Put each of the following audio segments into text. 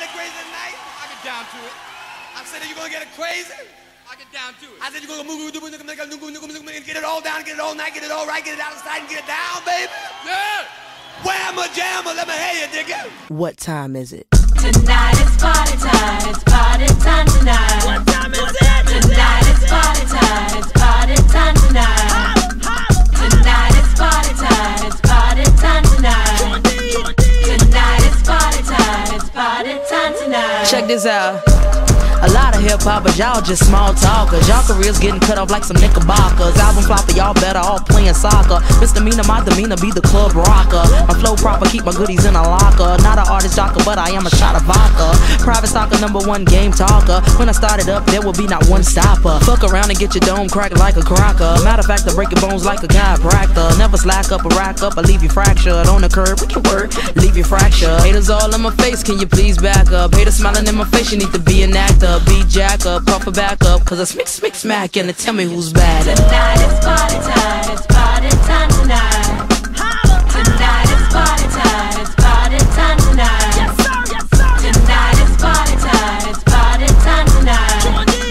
get crazy tonight? I get down to it. I said, are you gonna get it crazy? I get down to it. I said, you're gonna move, get it all down, get it all night, get it all right, get it outside and get it down, baby. Yeah! Whamma jamma, let me hear you, digga. What time is it? Tonight it's party time. It's party time tonight. What time is it? Tonight it's party time. It's party time tonight. Tonight it's party time. It's party time tonight. Tonight it's party time. It's party time tonight. Check this out. A lot of hip-hop, but y'all just small talkers. Y'all careers getting cut off like some knickerbockers. Album flop for y'all better off playing soccer. Misdemeanor, my demeanor, be the club rocker. My flow proper, keep my goodies in a locker. Not an artist jocker, but I am a shot of vodka. Private stalker, #1 game talker. When I started up, there will be not one stopper. Fuck around and get your dome cracked like a cracker. Matter of fact, I break your bones like a chiropractor. Never slack up or rack up, I leave you fractured. On the curb, we can work, leave you fractured. Haters all in my face, can you please back up? Haters smiling in my face, you need to be an actor. Beat jack up, puff it back up, cause I smack smack and tell me who's bad. Tonight it's party time. It's party time tonight. Tonight it's party time. It's party time tonight. Yes, sir, yes, sir. Tonight it's party time. It's party time tonight.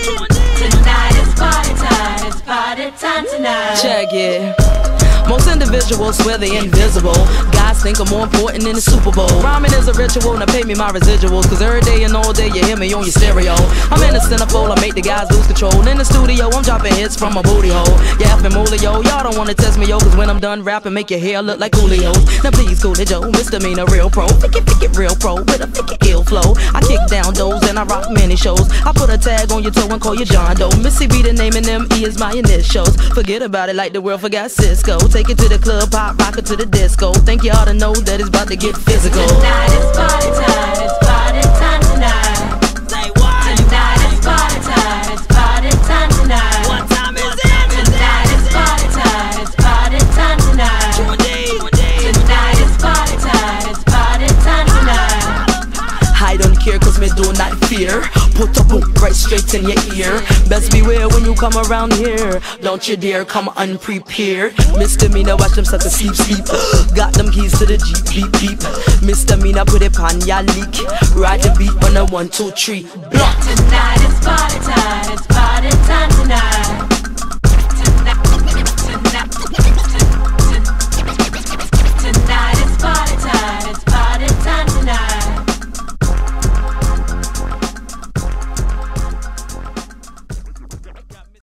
Tonight it's party time. It's party time tonight. Check it. Most individuals swear they invisible. Guys think I'm more important than the Super Bowl. Rhyming is a ritual, now pay me my residuals. Cause every day and all day you hear me on your stereo. I'm in the centerfold, I make the guys lose control. In the studio, I'm dropping hits from my booty hole. Yeah, I've been Molio, y'all don't wanna test me, yo. Cause when I'm done rapping, make your hair look like Coolio. Now please, cool it, Joe, misdemeanor, real pro. Pick it real pro, with a ill flow. I kick down doors and I rock many shows. I put a tag on your toe and call you John Doe. Missy be the name and M.E. is my initials. Forget about it like the world forgot Cisco. Take it to the club, pop, rock it to the disco. Think you ought to know that it's about to get physical. Tonight it's party time. It's party time tonight. Say what? Tonight it's party time. It's party time tonight. What time is it? Tonight it's party time. It's party time tonight. Tonight it's party time. It's party time tonight. I don't care cause me do not fear. Put a book right straight in your ear. Best beware when you come around here. Don't you dare come unprepared. Misdemeanor, watch them start to sleep. Got them keys to the Jeep, beep. Misdemeanor, put it on your leak. Ride the beat on a 1, 2, 3 block. Tonight it's party time. It's party time tonight.